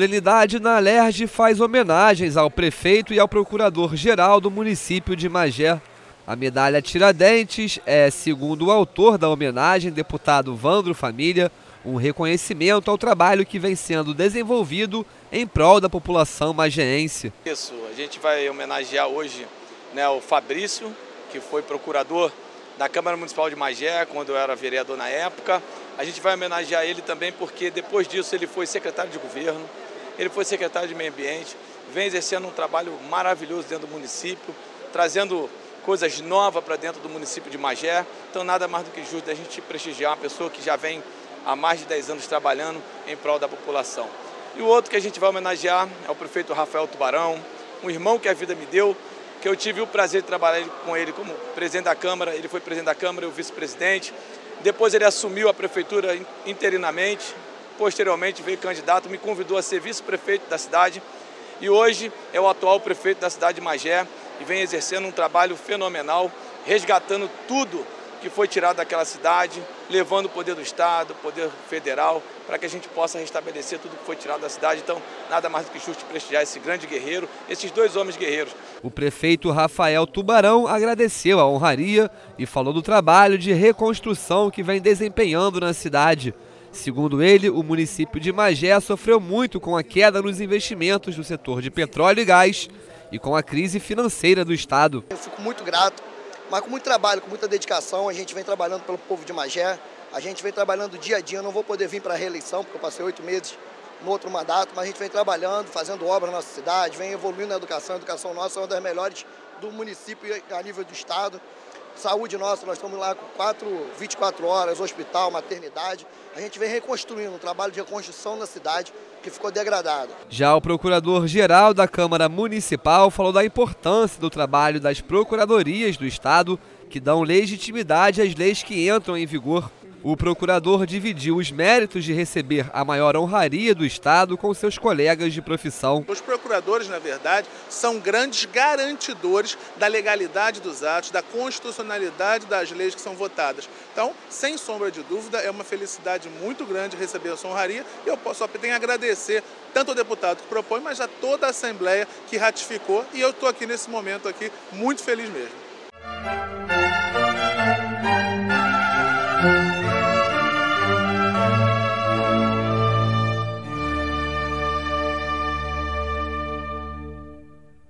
solenidade na Alerj faz homenagens ao prefeito e ao procurador-geral do município de Magé. A medalha Tiradentes é, segundo o autor da homenagem, deputado Vandro Família, um reconhecimento ao trabalho que vem sendo desenvolvido em prol da população magéense. Isso, a gente vai homenagear hoje, né, o Fabrício, que foi procurador da Câmara Municipal de Magé, quando eu era vereador na época. A gente vai homenagear ele também porque depois disso ele foi secretário de governo, ele foi secretário de meio ambiente, vem exercendo um trabalho maravilhoso dentro do município, trazendo coisas novas para dentro do município de Magé. Então nada mais do que justo a gente prestigiar uma pessoa que já vem há mais de 10 anos trabalhando em prol da população. E o outro que a gente vai homenagear é o prefeito Rafael Tubarão, um irmão que a vida me deu, que eu tive o prazer de trabalhar com ele como presidente da Câmara. Ele foi presidente da Câmara, eu vice-presidente. Depois ele assumiu a prefeitura interinamente, posteriormente veio candidato, me convidou a ser vice-prefeito da cidade e hoje é o atual prefeito da cidade de Magé e vem exercendo um trabalho fenomenal, resgatando tudo que foi tirado daquela cidade, levando o poder do Estado, o poder federal, para que a gente possa restabelecer tudo que foi tirado da cidade. Então, nada mais do que justo prestigiar esse grande guerreiro, esses dois homens guerreiros. O prefeito Rafael Tubarão agradeceu a honraria e falou do trabalho de reconstrução que vem desempenhando na cidade. Segundo ele, o município de Magé sofreu muito com a queda nos investimentos do setor de petróleo e gás e com a crise financeira do Estado. Eu fico muito grato, mas com muito trabalho, com muita dedicação, a gente vem trabalhando pelo povo de Magé, a gente vem trabalhando dia a dia. Eu não vou poder vir para a reeleição, porque eu passei 8 meses no outro mandato, mas a gente vem trabalhando, fazendo obra na nossa cidade, vem evoluindo na educação. A educação nossa é uma das melhores do município a nível do Estado. Saúde nossa, nós estamos lá com 24 horas, hospital, maternidade. A gente vem reconstruindo um trabalho de reconstrução na cidade que ficou degradado. Já o procurador-geral da Câmara Municipal falou da importância do trabalho das procuradorias do Estado, que dão legitimidade às leis que entram em vigor. O procurador dividiu os méritos de receber a maior honraria do Estado com seus colegas de profissão. Os procuradores, na verdade, são grandes garantidores da legalidade dos atos, da constitucionalidade das leis que são votadas. Então, sem sombra de dúvida, é uma felicidade muito grande receber essa honraria e eu só tenho a agradecer tanto ao deputado que propõe, mas a toda a Assembleia que ratificou, e eu estou aqui nesse momento aqui muito feliz mesmo.